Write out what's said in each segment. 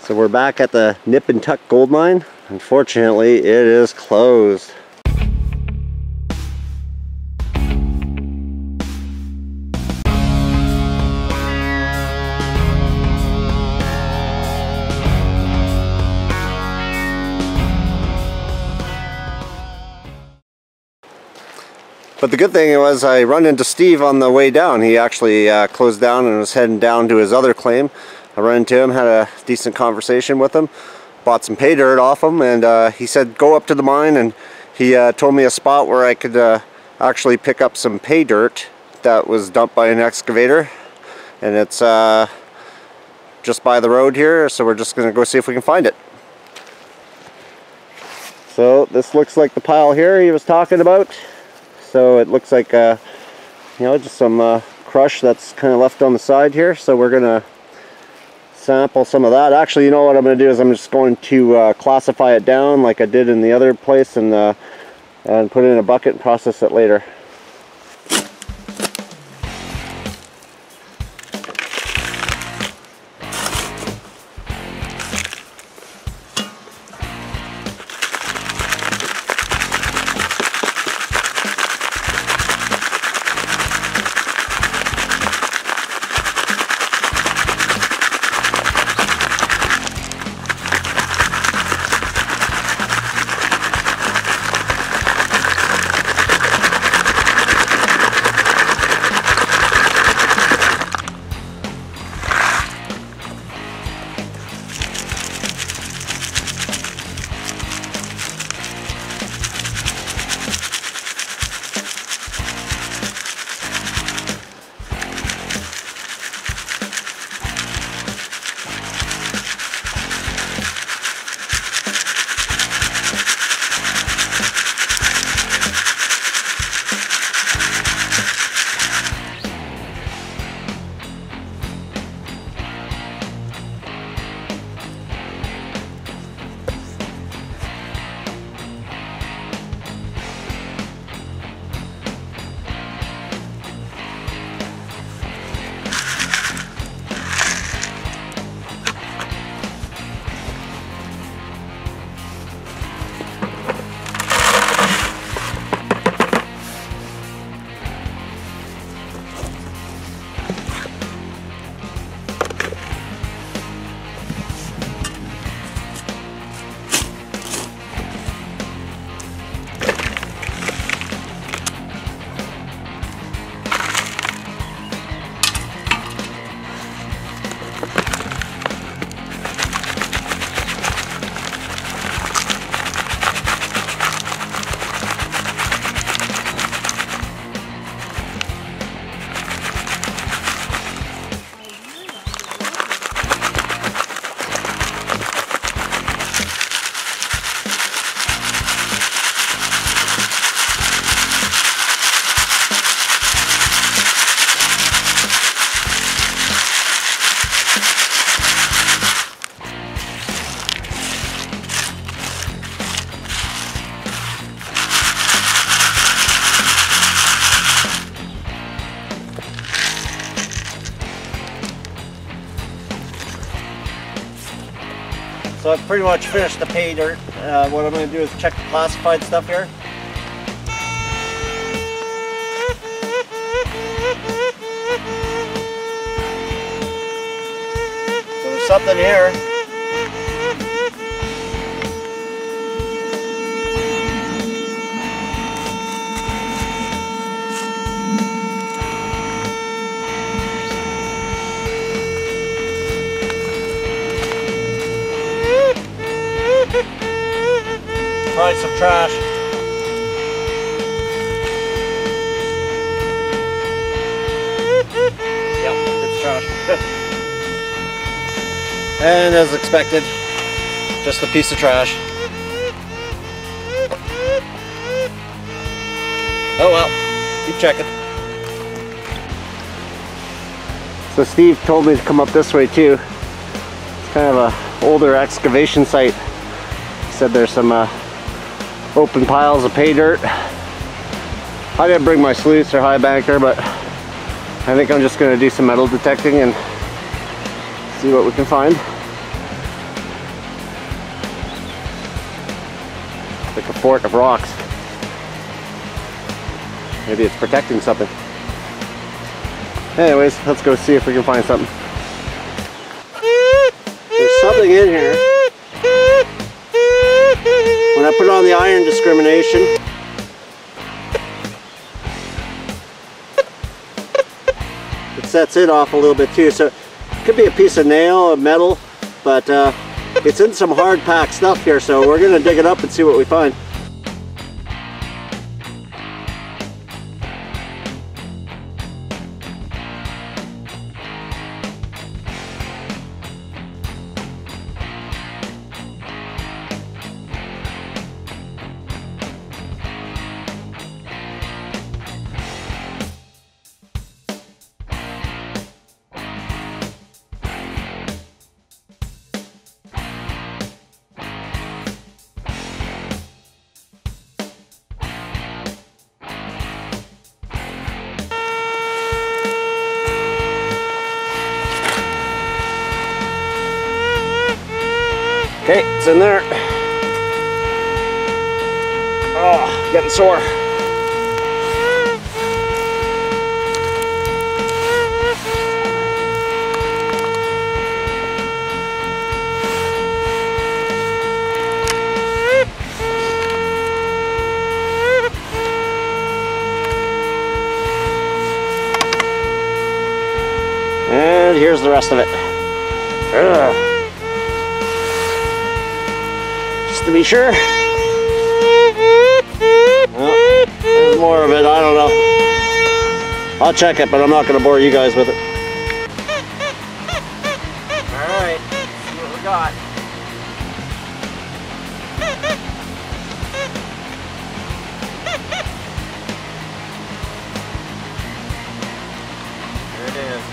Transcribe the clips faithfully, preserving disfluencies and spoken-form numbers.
So we're back at the Nip and Tuck gold mine. Unfortunately, it is closed. But the good thing was I run into Steve on the way down. He actually uh, closed down and was heading down to his other claim. I ran into him, had a decent conversation with him, bought some pay dirt off him, and uh, he said go up to the mine, and he uh, told me a spot where I could uh, actually pick up some pay dirt that was dumped by an excavator, and it's uh, just by the road here, so we're just going to go see if we can find it. So this looks like the pile here he was talking about. So it looks like uh, you know, just some uh, crush that's kind of left on the side here, so we're going to sample some of that. Actually, you know what I'm going to do is I'm just going to uh, classify it down like I did in the other place, and uh, and put it in a bucket and process it later. So I've pretty much finished the pay dirt. Uh, what I'm going to do is check the classified stuff here. So there's something here. Probably some trash. Yep, it's trash. And as expected, just a piece of trash. Oh well, keep checking. So Steve told me to come up this way too. It's kind of a older excavation site. He said there's some uh, open piles of pay dirt. I didn't bring my sluice or high banker, but I think I'm just going to do some metal detecting and see what we can find. like a fort of rocks. Maybe it's protecting something. Anyways, let's go see if we can find something. There's something in here. When I put on the iron discrimination, it sets it off a little bit too. So it could be a piece of nail, a metal, but uh, it's in some hard packed stuff here, so we're gonna dig it up and see what we find. Okay, it's in there. Oh, getting sore. And here's the rest of it. Ugh. To be sure. Well, there's more of it, I don't know. I'll check it, but I'm not going to bore you guys with it. Alright, let's see what we got. There it is.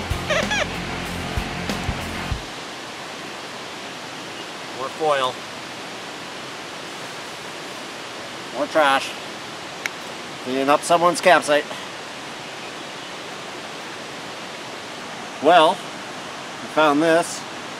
More foil. More trash. Cleaning up someone's campsite. Well, we found this.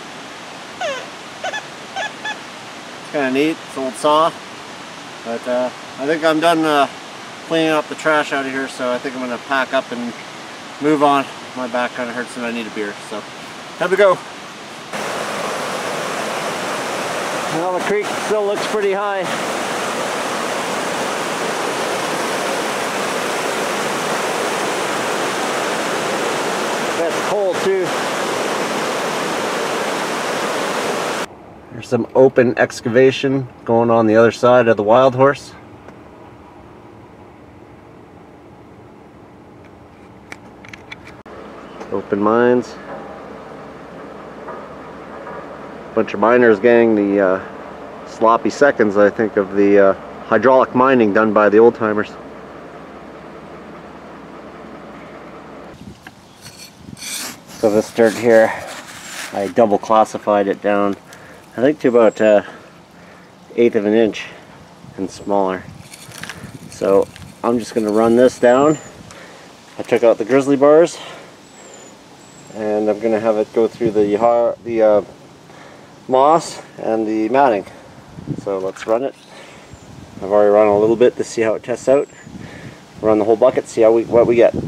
It's kind of neat. It's an old saw. But uh, I think I'm done uh, cleaning up the trash out of here, so I think I'm going to pack up and move on. My back kind of hurts and I need a beer, so time to go. Well, the creek still looks pretty high. It's cold too. There's some open excavation going on the other side of the Wild Horse. Open mines. Bunch of miners getting the uh, sloppy seconds, I think, of the uh, hydraulic mining done by the old timers. So this dirt here, I double classified it down, I think to about uh, eighth of an inch and smaller. So I'm just going to run this down. I took out the grizzly bars, and I'm going to have it go through the har the uh, moss and the matting. So let's run it. I've already run a little bit to see how it tests out. Run the whole bucket, see how we what we get.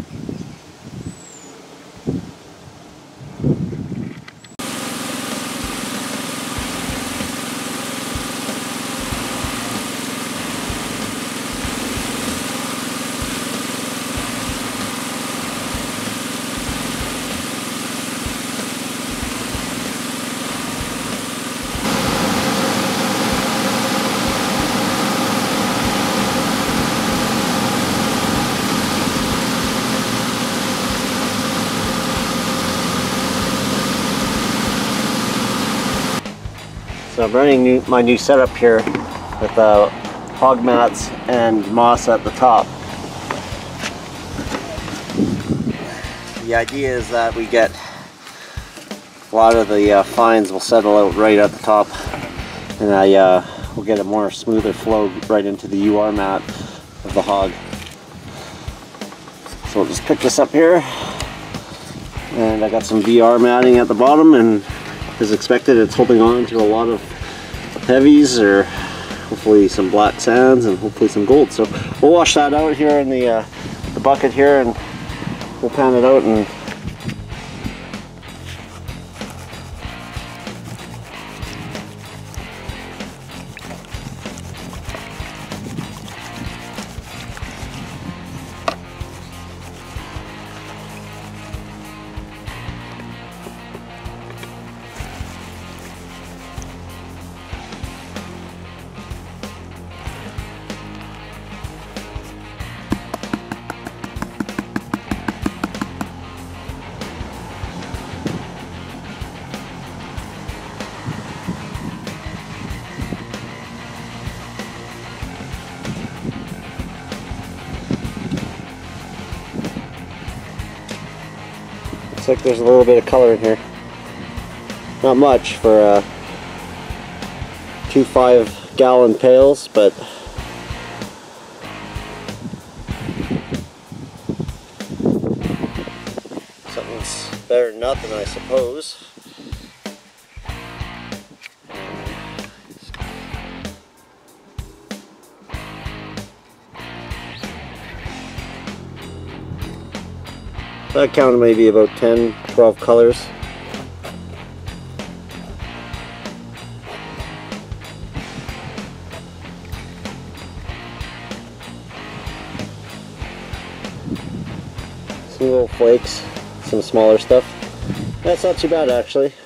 So I'm running new, my new setup here with uh, hog mats and moss at the top. The idea is that we get a lot of the uh, fines will settle out right at the top, and I uh, will get a more smoother flow right into the U R mat of the hog. So we'll just pick this up here, and I got some V R matting at the bottom, and as expected, it's holding on to a lot of heavies or hopefully some black sands and hopefully some gold. So we'll wash that out here in the, uh, the bucket here, and we'll pan it out. And looks like there's a little bit of color in here. Not much for uh, two five gallon pails, but something's better than nothing, I suppose. I counted maybe about ten, twelve colors. Some little flakes, some smaller stuff. That's not too bad actually.